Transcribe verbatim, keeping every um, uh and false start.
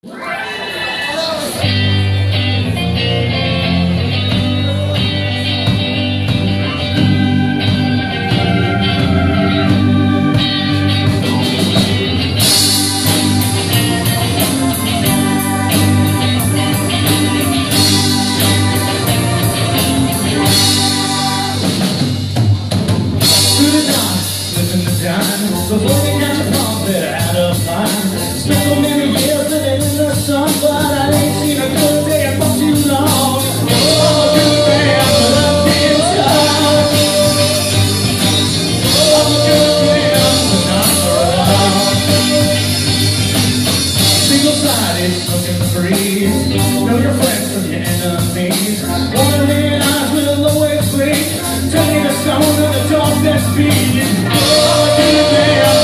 Before we got the profit out of mind, spent so many years living in the sun, but I ain't seen a good day for too long. Oh, I'm a good man, but I'm getting tired. Oh, I'm a good man, but not around. Single-sided, smoking the breeze. Know your friends from your enemies. Wandering eyes with a low-wage bleed. Turning the stone to the dog that's beating. Oh, I'm a good man.